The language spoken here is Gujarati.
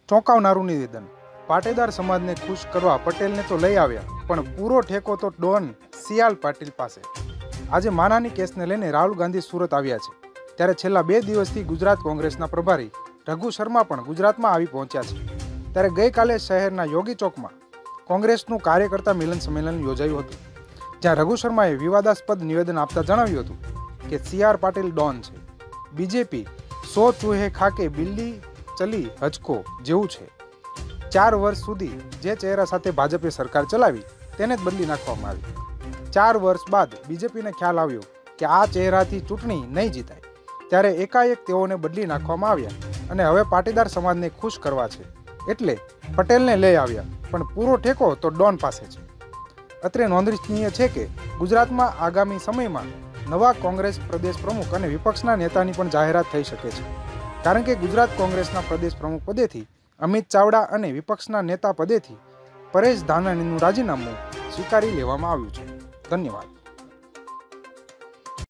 ચોંકાવનારું નિવેદન। પાટીદાર સમાજને ખુશ કરવા પટેલને તો લઈ આવ્યા, પણ પૂરો ઠેકો તો ડોન સી.આર. પાટીલ પાસે। આજે માનાની કેસને લઈને રાહુલ ગાંધી સુરત આવ્યા છે, ત્યારે છેલ્લા 2 દિવસથી ગુજરાત કોંગ્રેસના પ્રભારી રઘુ શર્મા પણ ગુજરાતમાં આવી પહોંચ્યા છે। ત્યારે ગઈકાલે શહેરના યોગી ચોકમાં કોંગ્રેસનું કાર્યકર્તા મિલન સંમેલન યોજાયું હતું, જ્યાં રઘુ શર્માએ વિવાદાસ્પદ નિવેદન આપતા જણાવ્યું હતું કે સી.આર. પાટીલ ડોન છે, બીજેપી 100 ચૂહે ખાકે બિલ્લી ચલી હચકો જેવું છે। 4 વર્ષ સુધી જે ચહેરા સાથે ભાજપે સરકાર ચલાવી તેને જ બદલી નાખવામાં આવી। 4 વર્ષ બાદ બીજેપીને ખ્યાલ આવ્યો કે આ ચહેરાથી ચૂંટણી નહીં જીતાય, ત્યારે એકાએક તેઓને બદલી નાખવામાં આવ્યા અને હવે પાટીદાર સમાજને ખુશ કરવા છે એટલે પટેલને લઈ આવ્યા, પણ પૂરો ઠેકો તો ડોન પાસે છે। અત્રે નોંધનીય છે કે ગુજરાતમાં આગામી સમયમાં નવા કોંગ્રેસ પ્રદેશ પ્રમુખ અને વિપક્ષના નેતાની પણ જાહેરાત થઈ શકે છે, કારણ કે ગુજરાત કોંગ્રેસના પ્રદેશ પ્રમુખ પદેથી અમિત ચાવડા અને વિપક્ષના નેતા પદેથી પરેશ ધાનાણીનું રાજીનામું સ્વીકારી લેવામાં આવ્યું છે। ધન્યવાદ।